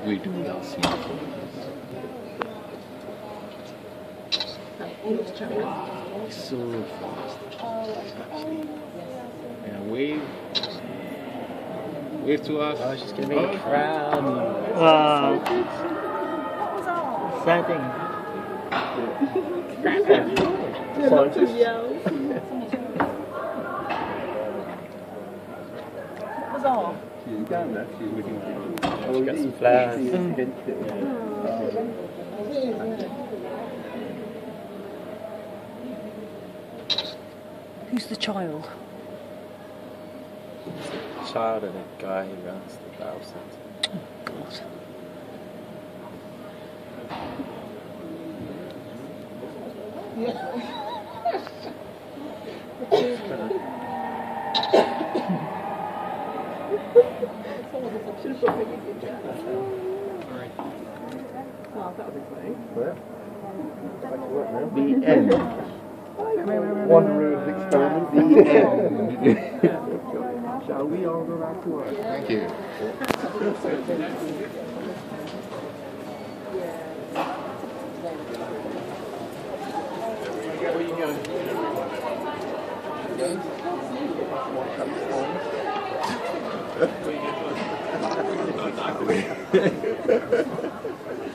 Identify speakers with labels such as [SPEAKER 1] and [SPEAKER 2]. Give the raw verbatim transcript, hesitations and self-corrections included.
[SPEAKER 1] we do with our smartphones. So fast, actually. And wave, wave to us.
[SPEAKER 2] Oh, she's gonna be a crown.
[SPEAKER 3] Wow. Exciting.
[SPEAKER 4] That's all.
[SPEAKER 2] She's done that. She's looking like. Oh, she got some flowers.
[SPEAKER 4] Who's the child?
[SPEAKER 2] Child and a guy who runs the barrel centre.
[SPEAKER 4] Oh, God.
[SPEAKER 1] The end. One room experiment. The end. Shall we all go back to work? Thank you. Where are you going?